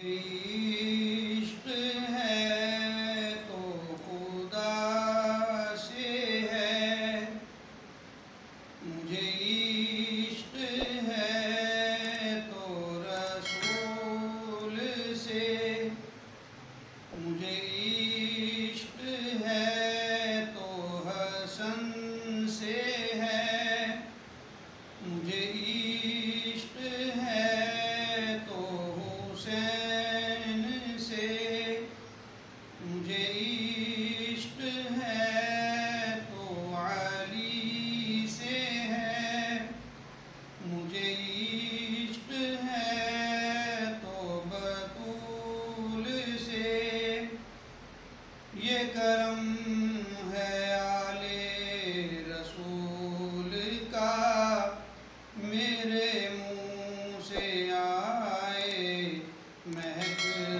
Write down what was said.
इश्क है तो खुदा से है, मुझे इश्क है तो रसूल से, मुझे इश्क है तो हसन से है, मुझे इश्क है तो हुसैन से, मुझे इश्क है तो अली से है, मुझे इश्क है तो बतूल से। ये करम है आले रसूल का, मेरे मुँह से आए महक